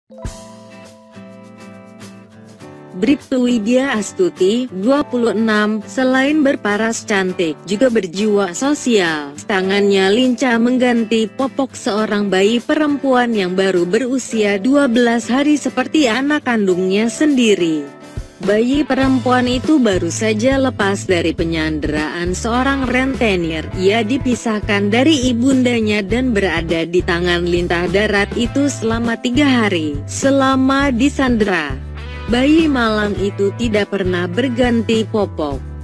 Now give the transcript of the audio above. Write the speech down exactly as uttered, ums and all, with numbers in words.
Bribtu Widya Astuti, dua puluh enam, selain berparas cantik, juga berjiwa sosial. Tangannya lincah mengganti popok seorang bayi perempuan yang baru berusia dua belas hari seperti anak kandungnya sendiri. Bayi perempuan itu baru saja lepas dari penyanderaan seorang rentenir. Ia dipisahkan dari ibundanya dan berada di tangan lintah darat itu selama tiga hari. Selama disandera, bayi malang itu tidak pernah berganti popok.